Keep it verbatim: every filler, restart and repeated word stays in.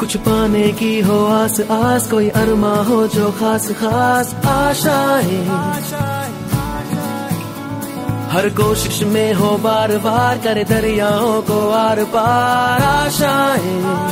कुछ पाने की हो आस आस, कोई अरमा हो जो खास खास आशाएं, हर कोशिश में हो बार बार करे दरियाओं को आर पार आशाएं।